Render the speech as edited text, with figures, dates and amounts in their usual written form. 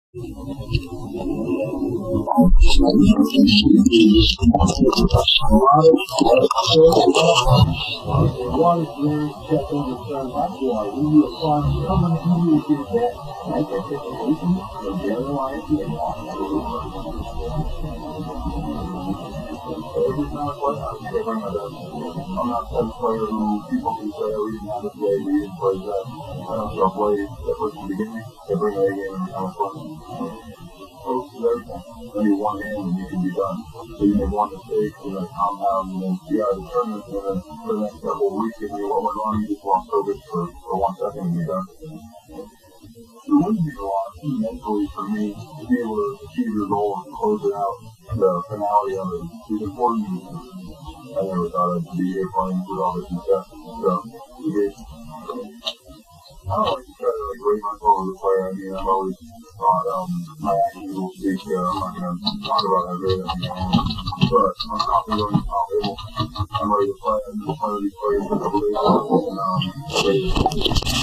Every time I play, I bring my best. I'm not the type of player who people can say, oh, we didn't have this way, we didn't play that. I don't start playing that first from the beginning. I bring my A game every time I play. Focus is everything. Only one hand and you can be done. So you make one mistake, and then compound, and then you got to determine it, and then for the next couple of weeks, if you what went wrong, you just lost focus for 1 second and you're done. It wouldn't be a lot mentally for me to be able to achieve your goal and close it out. The finale of it is important. I never thought I'd be here playing with all this success. So, I don't like to try to rate myself as a player. I mean, I've always thought my actions will speak. I'm not going to talk about how great I am. But I'm confident going to top table. I'm ready to play. I'm going to play with these players for a couple days. And ready to